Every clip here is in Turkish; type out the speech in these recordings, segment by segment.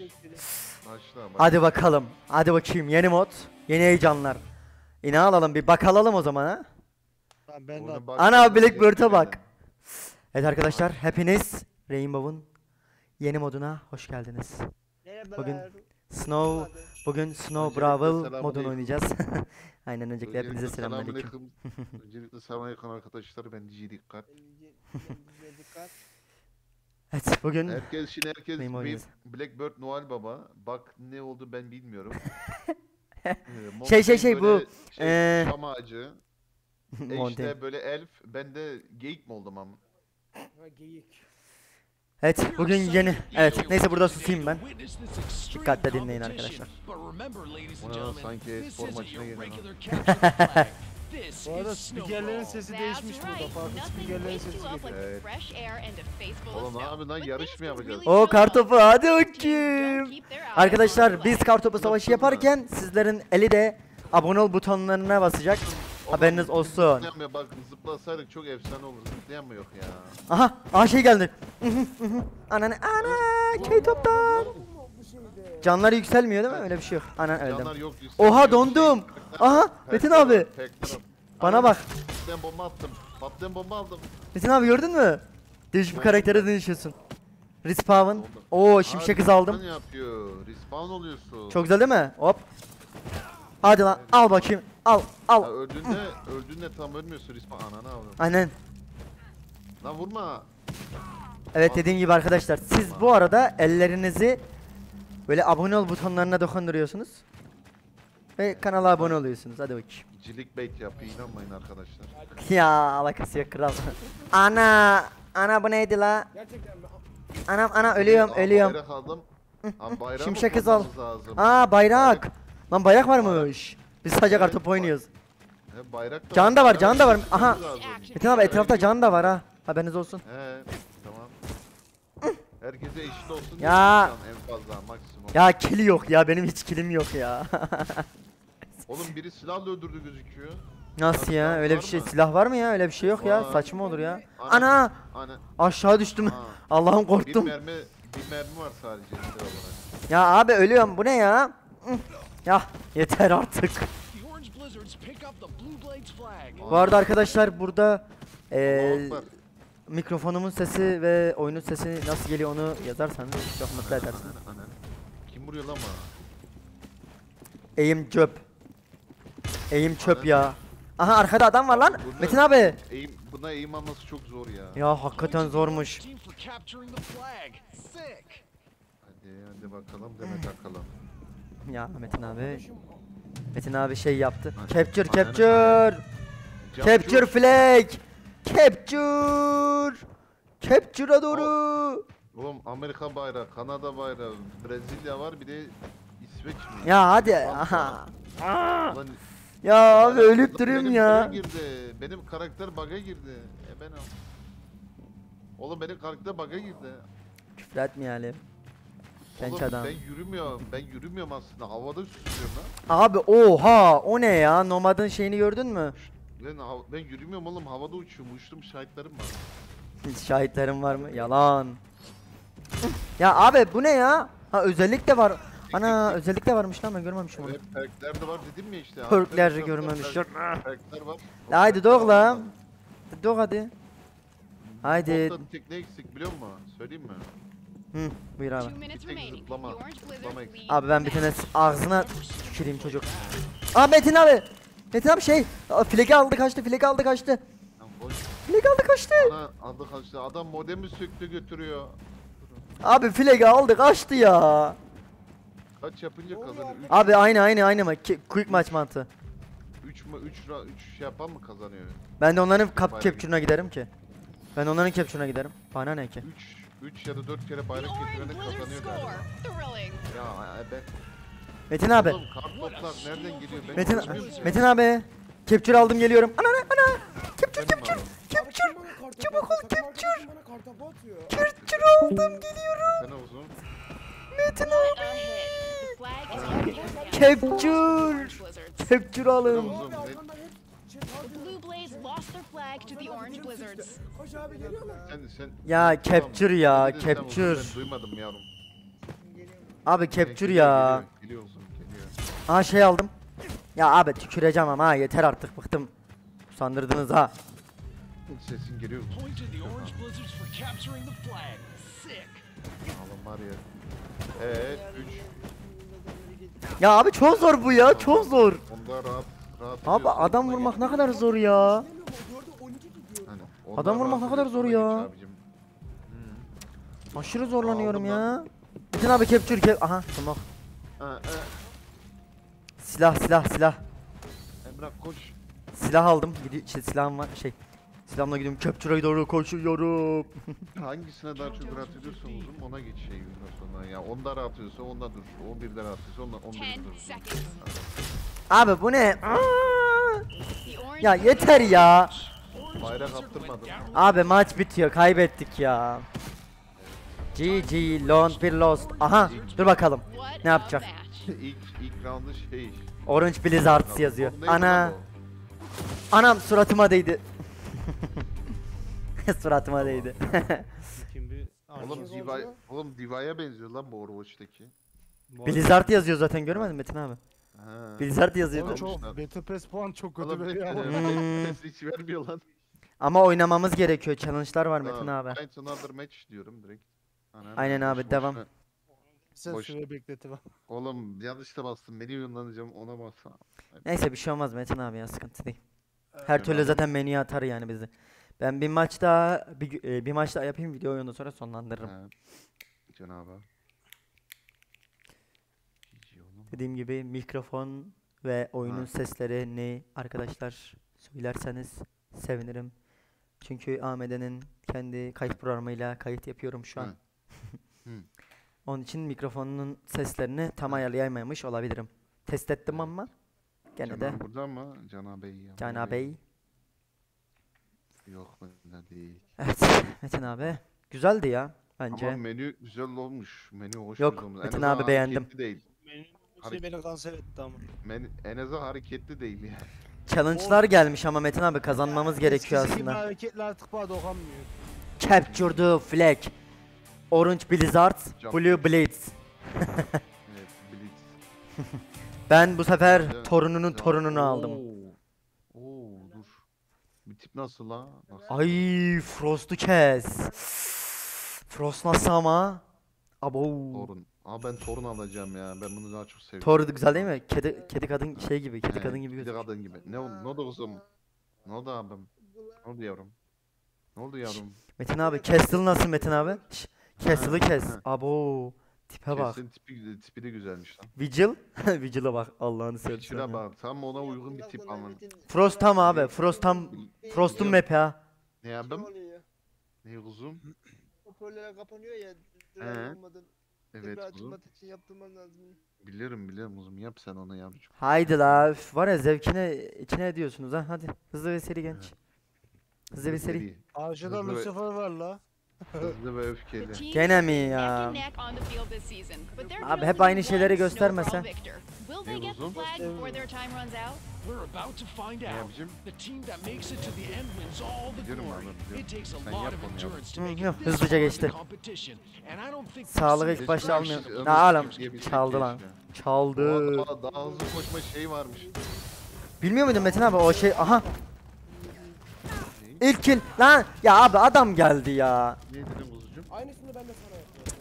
Hadi bakalım. Hadi bakayım yeni mod. Yeni heyecanlar. Ne alalım bir bakalım o zaman ha. Tamam ben de Ana Blackbird'e bak. Evet arkadaşlar hepiniz Rainbow'un yeni moduna hoş geldiniz. Bugün Snow Brawl modunu oynayacağız. Aynen öncelikle hepinize selamünaleyküm. Öncelikle selamünaleyküm arkadaşlar, ben DJ Dikkat. Evet bugün herkes bir Blackbird Noel Baba. Bak ne oldu ben bilmiyorum. bu şam ağacı. İşte böyle elf, ben de geyik mi oldum ama? Geyik. Evet bugün yeni. Evet neyse burada susayım ben. Dikkatle dinleyin arkadaşlar. Ona sanki spor maçına geliyor. Bu arada spikerlerin sesi değişmiş burada. Farklı spikerlerin sesi geliyor. Evet. Oğlum abi lan yarış mı yapacağız? O kartopu hadi bakayım. Arkadaşlar biz kartopu savaşı yaparken sizlerin eli de abone ol butonlarına basacak. Haberiniz olsun. Bak zıplasaydık çok efsane olur. Zıplayamıyor ya. Aha şey geldi. Ana K-Top'tan. Canlar yükselmiyor değil mi? Öyle bir şey yok. Ana öldüm. Oha dondum. Aha Metin abi. Bana bak. Patlayan bomba attım. Patlayan bomba aldım. Metin abi gördün mü? Değişik bir karaktere dönüşüyorsun. Respawn. Oo şimşek hız aldım. Respawn oluyorsun. Çok güzel değil mi? Hop. Hadi lan al bakayım. Al. Öldüğünde tam ölmüyorsun respawn. Ananı avradım. Aynen. Lan vurma. Evet dediğim gibi arkadaşlar siz bu arada ellerinizi böyle abone ol butonlarına dokunduruyorsunuz. Ve kanala abone oluyorsunuz. Hadi bakayım. Clickbait yapıyor, inanmayın arkadaşlar. Ya alakası yok kral. Ana bu neydi la? Gerçekten mi? Ana ölüyorum. Bayrak aldım. Bayrağı Şimşek mı hız al. lazım? Bayrak. Lan bayrak varmış. Biz sadece kartopu oynuyoruz. Bayrak da Can da var, can da var. Aha. lazım. Metin abi etrafta can da var ha. Haberiniz olsun. Tamam. Herkese eşit olsun. Ya. En fazla maksimum. Ya kill yok ya, benim hiç killim yok ya. Oğlum biri silahla öldürdü gözüküyor. Nasıl ya? Öyle bir şey, silah var mı ya? Öyle bir şey yok ya. Saçma olur ya. Ana. Aşağı düştüm. Allah'ım korktum. Bir mermi var sadece. Ya abi ölüyorum. Bu ne ya? Ya yeter artık. Bu arada arkadaşlar burada mikrofonumun sesi ve oyunun sesi nasıl geliyor onu yazarsanız çok mutlu edersiniz. Kim vuruyor lan bana? Eğim çöp ya. Aha arkada adam var lan. Metin abi. Buna eğim alması çok zor ya. Ya hakikaten zormuş. Hadi bakalım deme takalım. Ya Metin abi şey yaptı. Capture flag. Capture'a doğru. Oğlum Amerika bayrağı, Kanada bayrağı, Brezilya var, bir de İsveç mi? Ya hadi. Aha. Ya abi ölüp duruyorum ya. Benim karakter bug'a girdi. Oğlum benim karakter bug'a girdi. Küfür etmeyelim. Genç adam. Ben yürümüyorum aslında. Havada süzülüyorum lan. Abi oha o ne ya? Nomad'ın şeyini gördün mü? Ben yürümüyorum oğlum, havada uçuyorum. Uçtum, şahitlerim var. Şahitlerim var mı? Yalan. Ya abi bu ne ya? Ha özellik de var. Ana özellik de varmış lan, ben görmemişim onu. Evet, perkler de var dedim ya işte. Perkleri görmemişim. Perkler var. Haydi doğ lan. Doğ hadi. Haydi. Tek ne eksik biliyor musun? Söyleyeyim mi? Buyur abi. Bir tek zıplama eksik. Abi ben bir tane ağzına tüküreyim çocuk. Metin abi şey flagi aldı kaçtı. Flag aldı kaçtı. Adam modemi söktü götürüyor. Abi flagi aldı kaçtı ya. Kaç yapınca kazanıyor? Abi aynı mı? Quick match mantığı. 3 yapan mı kazanıyor? Ben de onların capture'una giderim ki. Bana ne ki? 3 ya da 4 kere bayrak getirene kazanıyor galiba. Ya ben... Metin abi. Oğlum kartoplar nereden geliyor? Metin abi. Capture aldım geliyorum. Ana. Capture. Çabuk ol capture. Aldım geliyorum. Sana uzun. Metin abi. Capture alın. Ya capture. Ben duymadım yavrum. Abi capture Geliyor, ya. Geliyor uzun geliyor. Aha şey aldım. Ya abi tüküreceğim ama ha, yeter artık bıktım. Sandırdınız ha. Sesin geliyor. Point to the orange blizzards for capturing the flag. Sick. Oğlum var ya. Evet 3. Ya abi çok zor bu ya, çok zor. Onda rahat Abi ediyorsun, adam onda vurmak geç. ne kadar zor ya. Hani onda Adam vurmak rahat ne kadar ediyorsun, zor ona ya. geç abicim. Aşırı zorlanıyorum Aldım ya. Metin abi capture. Aha smoke. Ha, Silah. Emrah koş. Silah aldım. Silahım var Silahımla gidiyorum, capture'a doğru koşuyorum. Hangisine daha çok rahat ediyorsan uzun ona geç şey ondan sonra ya. Onda rahat ediyorsa onda dur. 11'de rahat ediyorsa onda 11'de 10 dur. seconds. Abi bu ne? Aa! The orange Ya yeter ya. Bayrak attırmadım. Abi maç bitiyor, kaybettik ya. GG, lone bir lost. Aha, dur bakalım. What Ne a yapacak? match. ilk roundu şey. Orange Blizzards yazıyor. Neydi lan Ana, o? anam suratıma değdi. Suratıma değdi. Kim bir Oğlum Diva'ya benziyor lan bu Overwatch'taki. Blizzard yazıyor zaten, görmedin Metin abi? Ha. Blizzard Oğlum yazıyordu. çok Battle Pass puan çok kötü Oğlum veriyor ama. ses hiç vermiyor lan. Ama oynamamız gerekiyor. Challenge'lar var Metin abi. Find another match diyorum direkt. Aynen abi, boş devam. boşuna. Sen Boş. süre bekleti var. Oğlum yanlışla bastım. Menü yönleneceğim ona bassam. Neyse bir şey olmaz Metin abi ya, sıkıntı değil. Her Öyle türlü abi. zaten menüye atar yani bizi. Ben bir maç daha bir maç daha yapayım, videoyu ondan sonra sonlandırırım. Ha. Cenab-ı Hak. İyi oğlum. Dediğim gibi mikrofon ve oyunun Ha. seslerini arkadaşlar söylerseniz sevinirim. Çünkü AMD'nin kendi kayıt programıyla kayıt yapıyorum şu an. Hı. Hı. Onun için mikrofonun seslerini tam ayarlayamamış olabilirim. Test ettim ama gene de Canan burada mı? Canan Bey ya. Canan Bey. Yok bende değil. Evet Metin abi. Güzeldi ya bence. Ama menü güzel olmuş. Menü hoş Yok, olmuş. Metin azından abi beğendim. hareketli değil. Şey beni kanser etti ama. En azından hareketli değil ya. Challenge'lar gelmiş ama Metin abi kazanmamız gerekiyor Eskisi gibi aslında. hareketler artık bana dokunmuyor. Capture the flag. Orange Blizzards, Jump. Blue Blades. Evet, Blitz. Ben bu sefer Güzel. torununun Güzel. torununu aldım. Oo, dur. Bir tip nasıl la? Nasıl? Ay Frost'u kes. Frost nasıl ama? Abo. Torun. Aa ben torun alacağım ya. Ben bunu daha çok seviyorum. Thor güzel değil mi? Kedi kadın şey gibi, kedi He, kadın gibi kedi gözüküyor. kadın gibi. Ne oldu kızım? Ne oldu abim? Ne oldu yavrum? Ne oldu yavrum? Metin abi, Castle nasıl Metin abi? Şş, Castle'ı kes. ha. Abo. Tipe bak. Kesin tipi de güzelmiş lan. Vigil. Vigil'a bak, Allah'ını Şuna seversen. ya. bak. Tam ona uygun bir tip ama. Frost tam abi. Frost tam. Frost'un map'i ha. Ne yaptım? Ne kuzum? Hoparlörler kapanıyor ya. He. Drive olmadan. Evet Tekrar kuzum. açılmak için yaptırman lazım. Biliyorum kuzum. Yap sen onu yavrucuğum. Haydi la. Üf, var ya zevkine içine ediyorsunuz ha. Hadi. Hızlı ve seri genç. Hızlı ve seri. Karşıda Hızlı ve- Lucifer var la. Hızlı ve The öfkeli. teams Gene are mi neck ya? and neck on the field this season, but there Abi can hep only aynı be şeyleri one göstermese. snowball victor. Will they Ne get the uzun? flag before their time runs out? We're about to find Ne out. yapacağım? The team that makes it to the end wins all the Biliyorum glory. abi, biliyorum. It takes a Sen lot yap of onu yap. endurance to Hı, make yok, it this hızlıca far in geçti. the competition. And I don't think Sağlık we've ilk başta seen almıyor. this Ne alem? diyebilsek Çaldı lan. keşke. Çaldı. O adama daha hızlı koşma şey varmış. Bilmiyor muydun Metin abi o şey? Aha. İlk kill. Lan ya abi adam geldi ya. Ne dedim kuzucuğum? Aynısını ben de sana yapıyorum.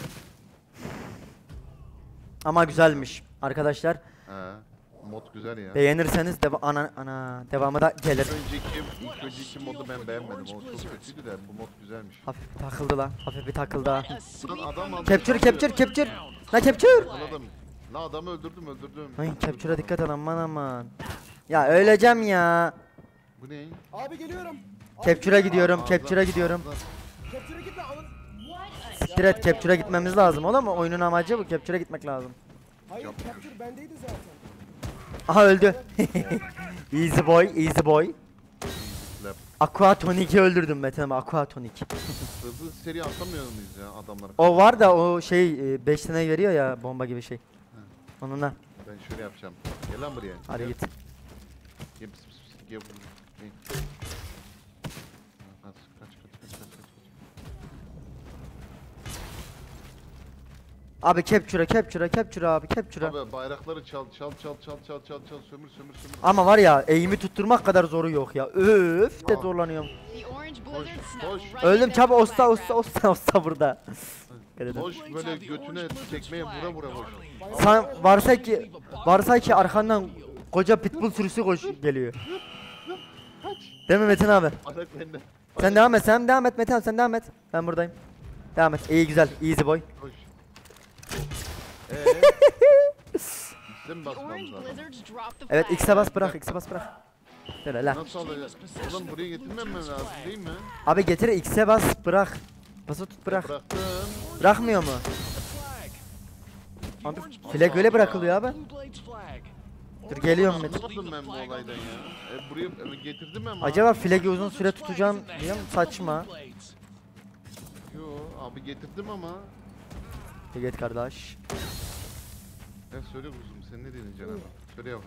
Ama güzelmiş arkadaşlar. He. Mod güzel ya. Beğenirseniz devamı da gelir. İlk önceki modu ben beğenmedim. O çok kötüydü de bu mod güzelmiş. Hafif bir takıldı lan. Hafif bir takıldı ha. A sweep Lan adam from aldı. the Capture. La capture. Anladım. La adamı öldürdüm. Ay capture'a dikkat et, aman. Ya öleceğim ya. Bu ne? Abi geliyorum. Capture'a gidiyorum. Ağzına- Capture'a gidiyorum. ağzına- Capture'a gitme. Alın. Siktir et, capture'a gitmemiz lazım oğlum. Oyunun amacı bu. Capture'a gitmek lazım. Hayır Yapma. capture bendeydi zaten. Aha öldü. Easy boy. Slap. Aquatonic'i öldürdüm Metin abi. Aquatonic. Hızlı seri atamıyor muyuz ya adamları? O var da o şey 5 tane veriyor ya, bomba gibi şey. Onunla. Ben şöyle yapacağım. Gel lan buraya. Hadi Gel. git. Gel pıs pıs pıs. Gel buraya. Gel. Kaç. Abi capture abi capture. Abi bayrakları çal sömür. Ama var ya eğimi tutturmak kadar zoru yok ya. Öf de Aa. zorlanıyorum. The orange Koş, blizzard snuck koş. right Öldüm at çabuk the flag usta ground. burada. Dikkat edin. Koş böyle götüne tekmeye vura koş. Sen varsa ki arkandan koca pitbull sürüsü geliyor. Değil mi Metin abi? Bayrak bende. Sen devam et Metin abi sen devam et. Ben buradayım. Devam et. İyi güzel. Easy boy. Koş. Sen The basmamız orange lazım. blizzards dropped the Evet flag. X'e bas bırak. X'e bas bırak. Şöyle la. Nasıl alacağız? Oğlum buraya getirmem lazım değil mi? Abi getir X'e bas bırak. Bası tut bırak. Bıraktım. Bırakmıyor mu? Abi flag öyle bırakılıyor abi. Blue Blades flag. Dur geliyorum Metin. Anlamadım ben bu olaydan ya. Buraya getirdim ama. Acaba flag'i uzun süre tutacağım diyorum saçma. Yo abi getirdim ama. Git kardeş. Ya söyle kuzum sen ne dedin canım? Söyle yavrum.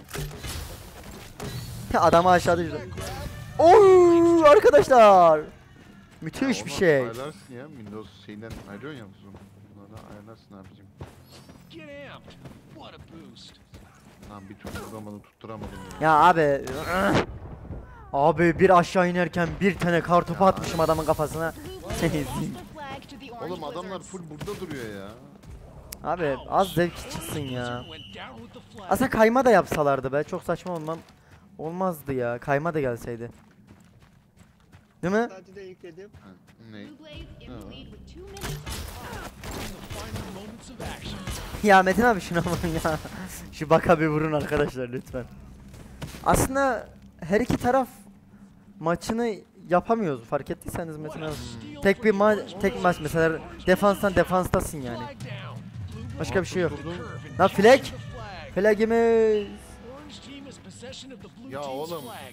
Adamı aşağıda düşürdüm. Oy arkadaşlar. Müthiş bir Onu şey. Ayarlarsın ya Windows şeyinden ayırıyorsun ya kuzum. Bunları ayarlarsın abicim. Get amped. What a boost. Lan bir tutturamadım ya. Ya abi. Abi bir aşağı inerken bir tane kartopu atmışım adamın kafasına. Blue Blades lost the flag to the orange Oğlum adamlar blizzards. full burada duruyor ya. Abi az zevk çıksın ya. Went down with the flag. Aslında kayma da yapsalardı be. Çok saçma olmazdı ya. Kayma da gelseydi. Değil mi? Hadi de yükledim. Ha, ne? Blue Blades in the lead with 2 minutes on the clock. The final moments of action. Ya Metin abi şuna bakın ya. Şu baka bir vurun arkadaşlar lütfen. Aslında her iki taraf maçını yapamıyoruz fark ettiyseniz Metin abi. Tek maç mesela defanstasın yani. Flag down. Blue Başka bir şey yok. Blades curve and Lan capture flag. the flag. Flagimiz. Orange team has possession of the blue Ya team's oğlum. flag.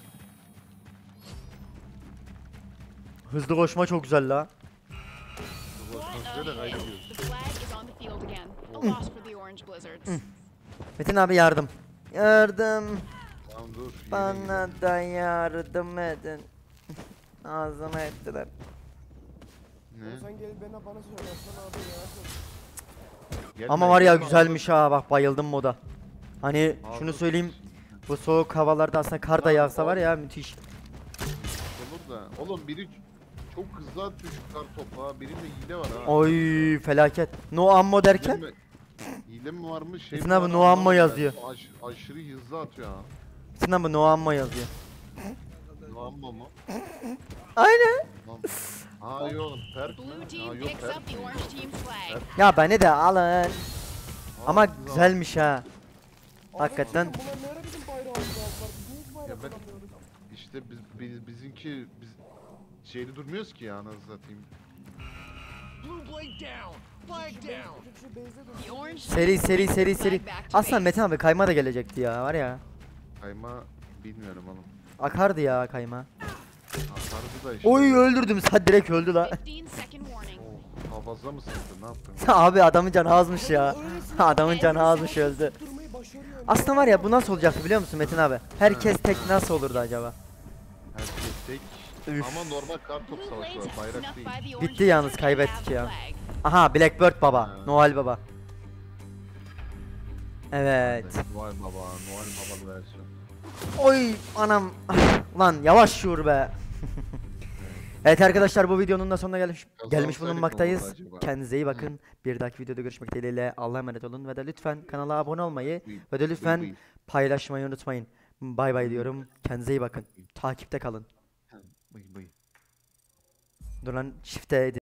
Hızlı koşma çok güzel la. What Böyle a kaydediyoruz. hit. The flag is on the field again. A loss for the orange blizzards. Metin abi yardım. Yardım. Tamam dur. Bana da yardım edin. Ağzıma ettiler. Ne? Sen gelip bana söylersen abi ya. Gelme, Ama var ya gelme, güzelmiş ha bak bayıldım moda. Hani abi. şunu söyleyeyim. Bu soğuk havalarda aslında kar da yağsa var ya müthiş. Olur da. Oğlum biri çok hızlı atıyor şu kar topu ha. Birinde hile var ha. Oy felaket. No ammo Hile derken? mi? Hile mi varmış şey Metin mi abi, var no ammo anlamadım yazıyor. ben. Aşırı hızlı atıyor ha. Metin abi no ammo yazıyor. No ammo mu? Aynen. Ha yok perk Blue mi? Ha team yok picks perk. up the orange team's flag. Ya beni de alın. Ama Aa, güzelmiş ha. Hakikaten. Bunlar ne ara bizim bayrağımızı aldılar? Biz niye hiç bayrak Ya ben- alamıyoruz? İşte bizimki şeyli durmuyoruz ki ya anasını satayım. Blue Blade down. Flag down. Küçük şu base'e dur. The orange Seri. Aslında Metin abi kayma da gelecekti ya var ya. Kayma bilmiyorum oğlum. Akardı ya kayma. Atardı da işte. Oy öldürdüm. Sa direkt öldü la. 15 second warning. Oh, hafazla mı sıktın ne yaptın? Abi adamın canı azmış ya. Öylesine Adamın canı azmış öldü. tutturmayı başarıyor. Aslında var ya bu nasıl olacaktı biliyor musun Metin abi? Herkes tek nasıl olurdu acaba? Herkes tek. Üf. Ama normal kar top Blue savaşı Blades var bayrak snuck değil. by the orange Bitti yalnız, blizzards and kaybettik have ya. the flag. Aha Blackbird baba. Ha. Noel baba. Evet. Noel Baba versiyon. Oy anam. Lan yavaş şur be. Evet arkadaşlar bu videonun da sonuna gelmiş Kazansaydık ne bulunmaktayız. olurdu acaba? Kendinize iyi bakın. Bir dahaki videoda görüşmek dileğiyle. Allah'a emanet olun ve de lütfen kanala abone olmayı ve de lütfen paylaşmayı unutmayın. Bay bay diyorum. Kendinize iyi bakın. Takipte kalın. Bıy bıy. Dur lan shift'e